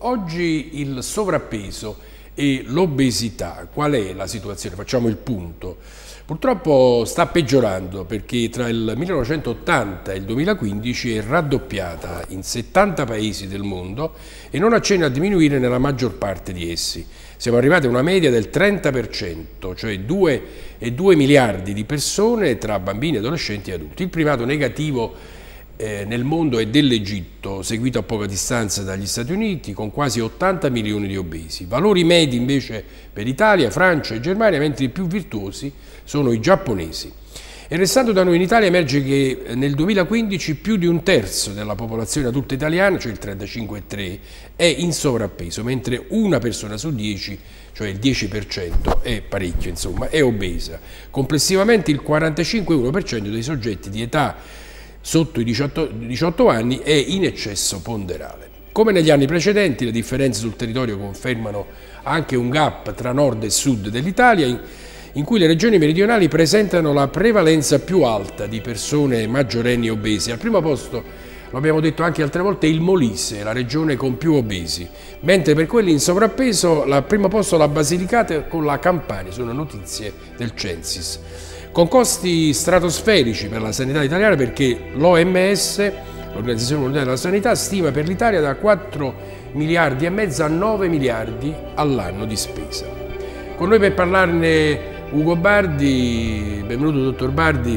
oggi il sovrappeso e l'obesità, qual è la situazione? Facciamo il punto. Purtroppo sta peggiorando perché tra il 1980 e il 2015 è raddoppiata in 70 paesi del mondo e non accenna a diminuire nella maggior parte di essi. Siamo arrivati a una media del 30%, cioè 2,2 miliardi di persone tra bambini, adolescenti e adulti. Il primato negativo nel mondo è dell'Egitto, seguito a poca distanza dagli Stati Uniti, con quasi 80 milioni di obesi. Valori medi invece per Italia, Francia e Germania, mentre i più virtuosi sono i giapponesi. E restando da noi in Italia emerge che nel 2015 più di un terzo della popolazione adulta italiana, cioè il 35,3%, è in sovrappeso, mentre una persona su 10, cioè il 10%, è parecchio insomma, è obesa. Complessivamente il 45,1% dei soggetti di età sotto i 18 anni è in eccesso ponderale. Come negli anni precedenti, le differenze sul territorio confermano anche un gap tra nord e sud dell'Italia, in cui le regioni meridionali presentano la prevalenza più alta di persone maggiorenni obese. Al primo posto, lo abbiamo detto anche altre volte, il Molise, la regione con più obesi, mentre per quelli in sovrappeso al primo posto la Basilicata con la Campania, sono notizie del Censis. Con costi stratosferici per la sanità italiana perché l'OMS, l'Organizzazione Mondiale della Sanità, stima per l'Italia da 4 miliardi e mezzo a 9 miliardi all'anno di spesa. Con noi per parlarne Ugo Bardi, benvenuto dottor Bardi,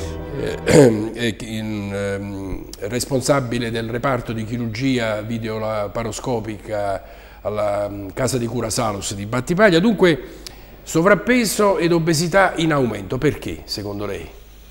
responsabile del reparto di chirurgia videolaparoscopica alla Casa di Cura Salus di Battipaglia. Dunque, sovrappeso ed obesità in aumento, perché secondo lei?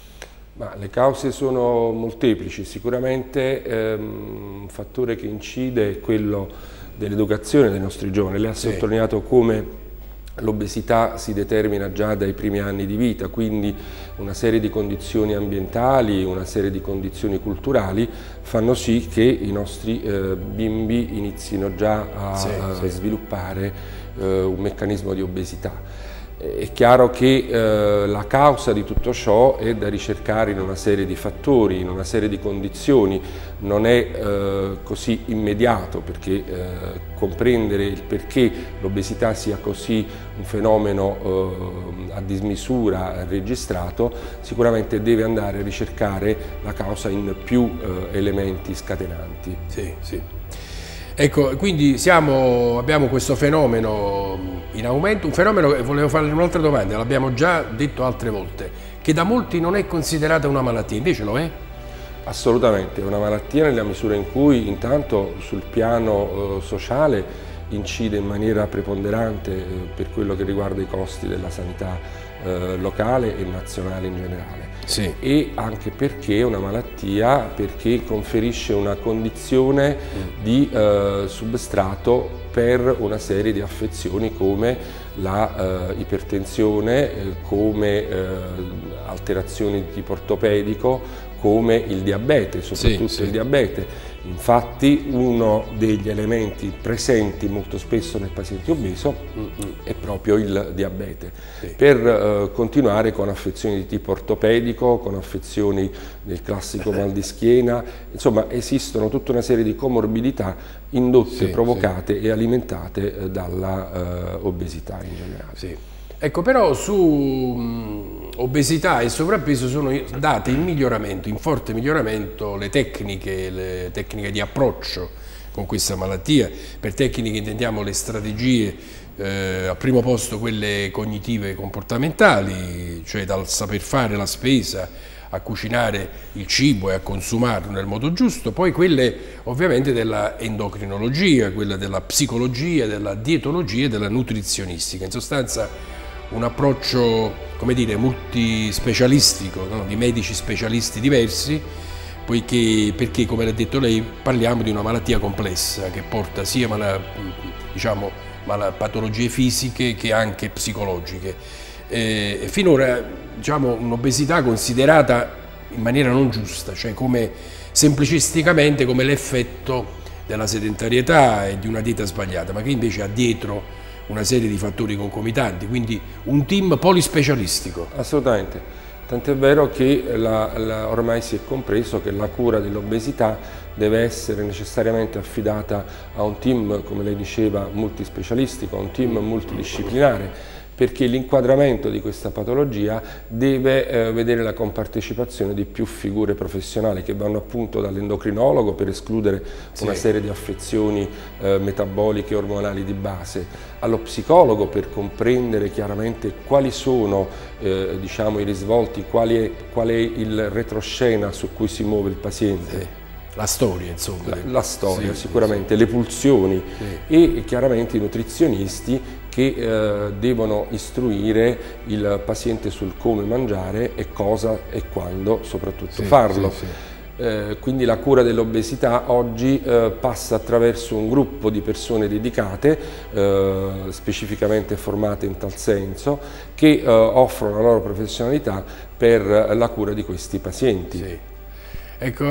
Ma le cause sono molteplici, sicuramente un fattore che incide è quello dell'educazione dei nostri giovani. Lei ha sottolineato come l'obesità si determina già dai primi anni di vita, quindi una serie di condizioni ambientali, una serie di condizioni culturali fanno sì che i nostri bimbi inizino già a sviluppare un meccanismo di obesità. È chiaro che la causa di tutto ciò è da ricercare in una serie di fattori, in una serie di condizioni, non è così immediato perché comprendere il perché l'obesità sia così un fenomeno a dismisura registrato, sicuramente deve andare a ricercare la causa in più elementi scatenanti. Sì. Ecco, quindi abbiamo questo fenomeno in aumento, un fenomeno che volevo farle un'altra domanda, l'abbiamo già detto altre volte, che da molti non è considerata una malattia, invece lo è? Assolutamente, è una malattia nella misura in cui intanto sul piano sociale incide in maniera preponderante per quello che riguarda i costi della sanità locale e nazionale in generale. Sì. E anche perché è una malattia, perché conferisce una condizione di substrato per una serie di affezioni come la ipertensione, come alterazioni di tipo ortopedico, come il diabete, soprattutto il diabete. Infatti uno degli elementi presenti molto spesso nel paziente obeso è proprio il diabete. Per continuare con affezioni di tipo ortopedico, con affezioni del classico mal di schiena, insomma esistono tutta una serie di comorbidità indotte, provocate e alimentate dalla obesità in generale. Ecco, però su obesità e sovrappeso sono date in miglioramento, in forte miglioramento, le tecniche di approccio con questa malattia. Per tecniche intendiamo le strategie, al primo posto quelle cognitive e comportamentali, cioè dal saper fare la spesa a cucinare il cibo e a consumarlo nel modo giusto, poi quelle ovviamente della endocrinologia, quella della psicologia, della dietologia e della nutrizionistica. In sostanza un approccio, come dire, multispecialistico, no? Di medici specialisti diversi, perché come l'ha detto lei parliamo di una malattia complessa che porta sia patologie fisiche che anche psicologiche. Finora un'obesità considerata in maniera non giusta, cioè come semplicisticamente come l'effetto della sedentarietà e di una dieta sbagliata, ma che invece ha dietro una serie di fattori concomitanti, quindi un team polispecialistico. Assolutamente. Tant'è vero che ormai si è compreso che la cura dell'obesità deve essere necessariamente affidata a un team, come lei diceva, multispecialistico, a un team multidisciplinare, perché l'inquadramento di questa patologia deve vedere la compartecipazione di più figure professionali che vanno appunto dall'endocrinologo per escludere una serie di affezioni metaboliche e ormonali di base, allo psicologo per comprendere chiaramente quali sono diciamo, i risvolti, qual è il retroscena su cui si muove il paziente. La storia, insomma. La storia, sicuramente, le pulsioni e chiaramente i nutrizionisti che devono istruire il paziente sul come mangiare e cosa e quando soprattutto farlo. Quindi la cura dell'obesità oggi passa attraverso un gruppo di persone dedicate, specificamente formate in tal senso, che offrono la loro professionalità per la cura di questi pazienti. Ecco,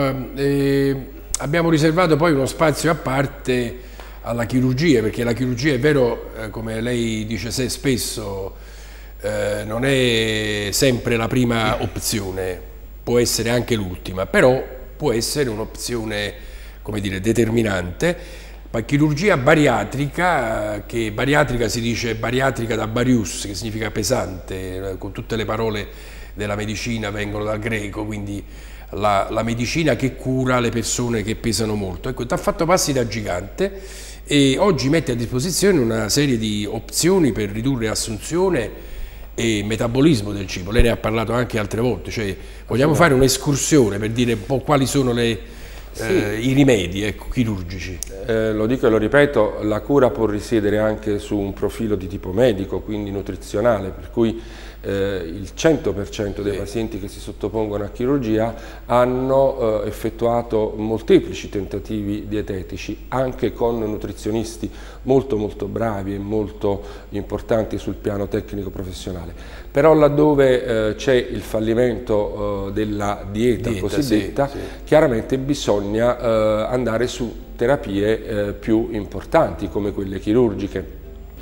abbiamo riservato poi uno spazio a parte alla chirurgia, perché la chirurgia, è vero, come lei dice spesso, non è sempre la prima opzione, può essere anche l'ultima, però può essere un'opzione, come dire, determinante. Ma chirurgia bariatrica, che bariatrica si dice bariatrica da barius, che significa pesante, con tutte le parole della medicina vengono dal greco, quindi la medicina che cura le persone che pesano molto. Ecco, ha fatto passi da gigante e oggi mette a disposizione una serie di opzioni per ridurre assunzione e metabolismo del cibo. Lei ne ha parlato anche altre volte, cioè vogliamo fare un'escursione per dire un po' quali sono i rimedi, ecco, chirurgici. Lo dico e lo ripeto, la cura può risiedere anche su un profilo di tipo medico, quindi nutrizionale, per cui il 100% dei pazienti che si sottopongono a chirurgia hanno effettuato molteplici tentativi dietetici, anche con nutrizionisti molto bravi e molto importanti sul piano tecnico professionale. Però laddove c'è il fallimento della dieta cosiddetta, chiaramente bisogna andare su terapie più importanti come quelle chirurgiche.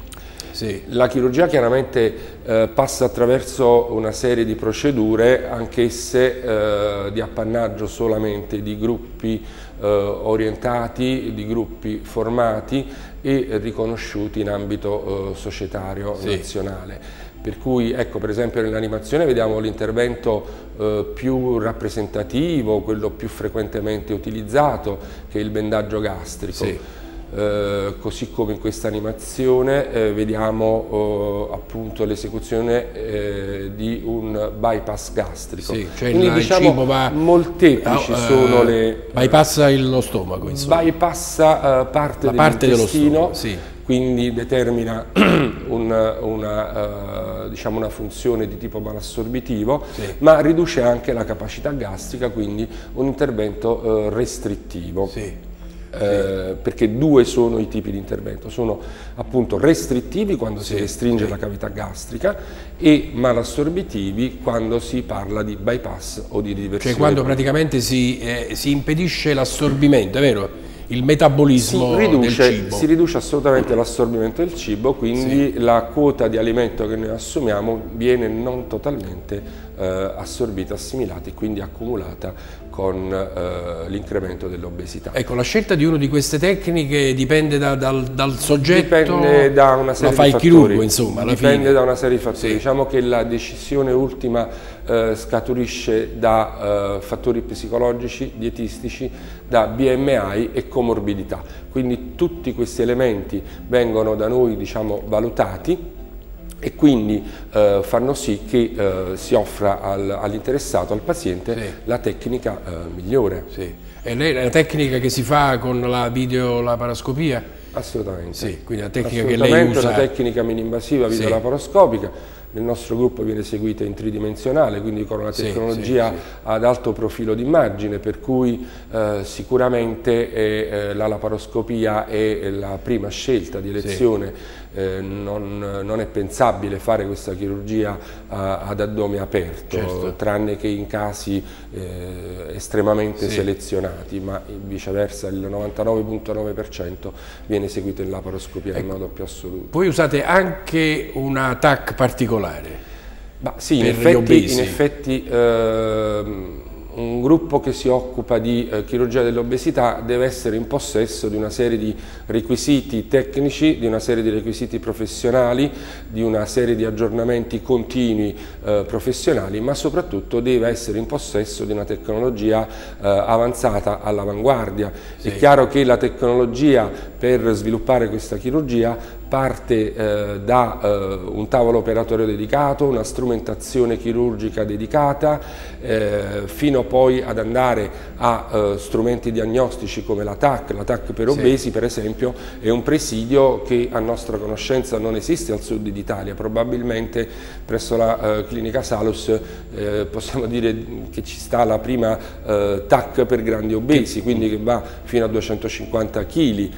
La chirurgia chiaramente passa attraverso una serie di procedure, anch'esse di appannaggio solamente di gruppi orientati, di gruppi formati e riconosciuti in ambito societario nazionale. Per cui, ecco, per esempio nell'animazione vediamo l'intervento più rappresentativo, quello più frequentemente utilizzato, che è il bendaggio gastrico. Così come in questa animazione vediamo appunto l'esecuzione di un bypass gastrico. Cioè quindi diciamo cibo va, molteplici sono le... bypassa lo stomaco, insomma. Bypassa parte dell'intestino, quindi determina una funzione di tipo malassorbitivo, ma riduce anche la capacità gastrica, quindi un intervento restrittivo. Perché due sono i tipi di intervento, sono appunto restrittivi quando si restringe la cavità gastrica e malassorbitivi quando si parla di bypass o di diversione. Cioè quando praticamente si impedisce l'assorbimento, è vero? Il metabolismo del cibo. Si riduce assolutamente l'assorbimento del cibo, quindi la quota di alimento che noi assumiamo viene non totalmente assorbita, assimilata e quindi accumulata con l'incremento dell'obesità. Ecco, la scelta di una di queste tecniche dipende dal soggetto? Dipende da una serie di fattori. Il chirurgo, insomma, alla fine. Dipende da una serie di fattori. Diciamo che la decisione ultima scaturisce da fattori psicologici, dietistici, da BMI e comorbidità. Quindi tutti questi elementi vengono da noi, diciamo, valutati e quindi fanno sì che si offra all'interessato, al paziente, la tecnica migliore. E lei è la tecnica che si fa con la videolaparoscopia? Assolutamente. Quindi la tecnica che lei usa... una tecnica mini-invasiva videolaparoscopica. Nel nostro gruppo viene seguita in tridimensionale, quindi con una tecnologia ad alto profilo d'immagine, per cui sicuramente la laparoscopia è la prima scelta di elezione. Non è pensabile fare questa chirurgia ad addome aperto, tranne che in casi estremamente selezionati, ma viceversa il 99,9% viene eseguito in laparoscopia in modo più assoluto. Poi usate anche una TAC particolare. Sì, per gli obesi? in effetti un gruppo che si occupa di chirurgia dell'obesità deve essere in possesso di una serie di requisiti tecnici, di una serie di requisiti professionali, di una serie di aggiornamenti continui professionali, ma soprattutto deve essere in possesso di una tecnologia avanzata all'avanguardia. Sì. È chiaro che la tecnologia per sviluppare questa chirurgia parte da un tavolo operatorio dedicato, una strumentazione chirurgica dedicata, fino poi ad andare a strumenti diagnostici come la TAC per obesi per esempio, è un presidio che a nostra conoscenza non esiste al sud d'Italia, probabilmente presso la clinica Salus possiamo dire che ci sta la prima TAC per grandi obesi, quindi che va fino a 250 kg.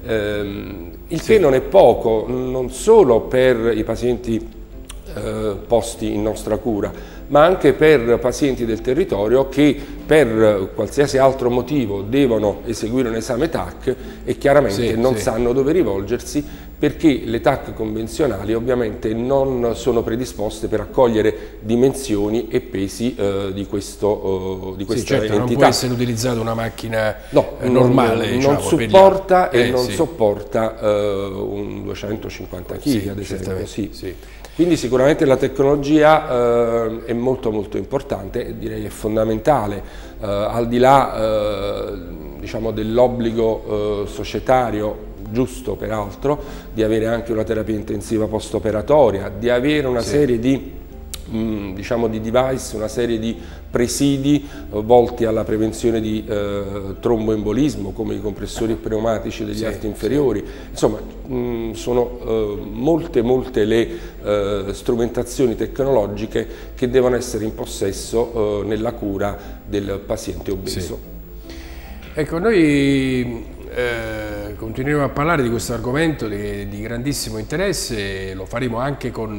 Il che non è poco, non solo per i pazienti posti in nostra cura, ma anche per pazienti del territorio che per qualsiasi altro motivo devono eseguire un esame TAC e chiaramente non sanno dove rivolgersi, perché le TAC convenzionali ovviamente non sono predisposte per accogliere dimensioni e pesi di questa certo, entità. non può essere utilizzata una macchina normale, non diciamo, supporta e non sopporta un 250 kg ad esempio. Quindi sicuramente la tecnologia è molto importante e direi è fondamentale, al di là diciamo dell'obbligo societario, giusto peraltro, di avere anche una terapia intensiva post-operatoria, di avere una serie di diciamo di device, una serie di presidi volti alla prevenzione di tromboembolismo come i compressori pneumatici degli arti inferiori. Insomma sono molte le strumentazioni tecnologiche che devono essere in possesso nella cura del paziente obeso. Ecco, noi continueremo a parlare di questo argomento di grandissimo interesse, lo faremo anche con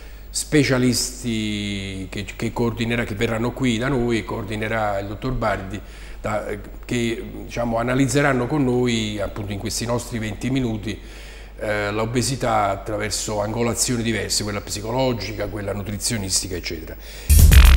specialisti che verranno qui da noi, coordinerà il dottor Bardi, che diciamo, analizzeranno con noi appunto in questi nostri 20 minuti l'obesità attraverso angolazioni diverse, quella psicologica, quella nutrizionistica eccetera.